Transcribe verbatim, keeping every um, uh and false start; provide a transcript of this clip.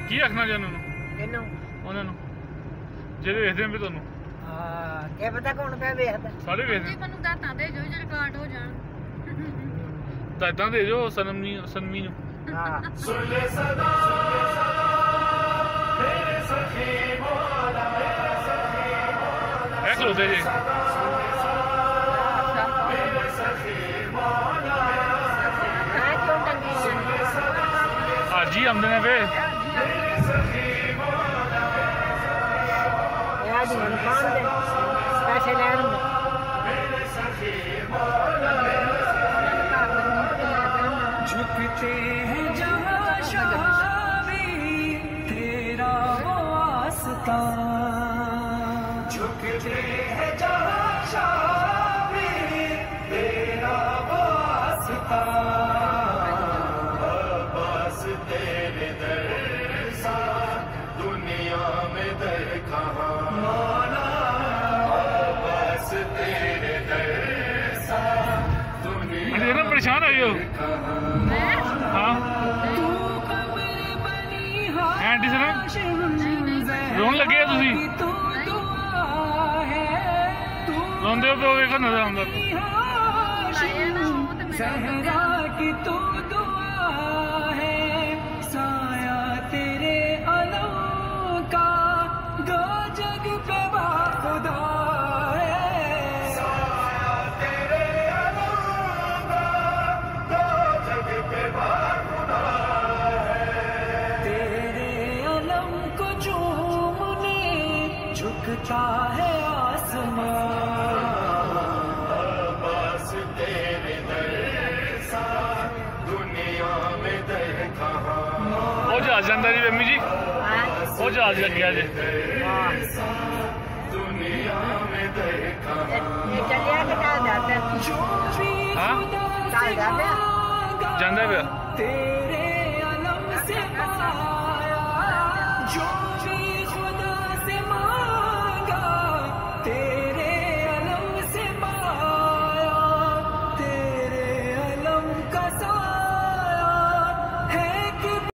ਕੀ ਆਖਣਾ ਚਾਹੁੰਦੇ ਨੂੰ ਕਿਹਨੂੰ ਉਹਨਾਂ ਨੂੰ ਜਿਹੜੇ ਵੇਖਦੇ ਨੇ ਤੁਹਾਨੂੰ ਹਾਂ ਕੀ ਪਤਾ ਕੌਣ ਪਿਆ ਵੇਖਦਾ ਸਾਰੇ ਵੇਖਦੇ ਜੀ ਮੈਨੂੰ ਦਾਤਾਂ ਦੇ ਜੋ ਜਿਹੜੇ ਰਿਕਾਰਡ ਹੋ ਜਾਣ ਦਾਤਾਂ ਦੇ ਜੋ ਸਨਮੀ ਸਨਮੀ ਨੂੰ ਹਾਂ सुले सदा मेरे सखी मौला मेरे सखी मौला ਇਹ ਖਲੋਤੇ ਜੀ मेरे सखी मौला ਮੈਂ ਕਿਉਂ ਟੰਗੀ ਹੋਈ? ਅੱਜ ਹੀ ਆਉਂਦੇ ਨੇ ਵੇ मेरे सखी मौला ਇਹ ਆਦੀ ਹੁਣ ਪਾਣ ਦੇ ਪੈਸੇ ਲੈਣ ਦੇ मेरे सखी मौला झुकते हैं जहाँ शामी तेरा वो आस्था झुकते हैं जहाँ शामी तेरा वो आस्था बस तेरे दर सा दुनिया में दर कहाँ मौला बस तेरे दर सा दुनिया अरे ना परेशान हो गए हाँ आंटी से ना रोन लगे है तुसी रोंदे हो ਵੇਖੋ ਨਜ਼ਰ ਆਉਂਦਾ सहरा की तू दुआ है साया तेरे अलम का दो जग पे बाखुदा है साया तेरे अलम का दो जग पे बाखुदा है तेरे अलम को चूमने झुकता है आसमान बस तेरे दर सा दुनिया में दर कहाँ ਉਹ ਜਹਾਜ਼ ਜਾਂਦਾ ਜੀ ਅੰਮੀ ਜੀ ਉਹ ਜਹਾਜ਼ ਲੱਗਿਆ ਜੇ दुनिया में दर कहाँ ਇਹ ਚੱਲਿਆ ਕਿ ਚੱਲ ਜਾਂਦਾ जो भी हाँ? खुदा ਚੱਲ ਜਾਂਦਾ ਜਾਂਦਾ ਪਿਆ तेरे अलम से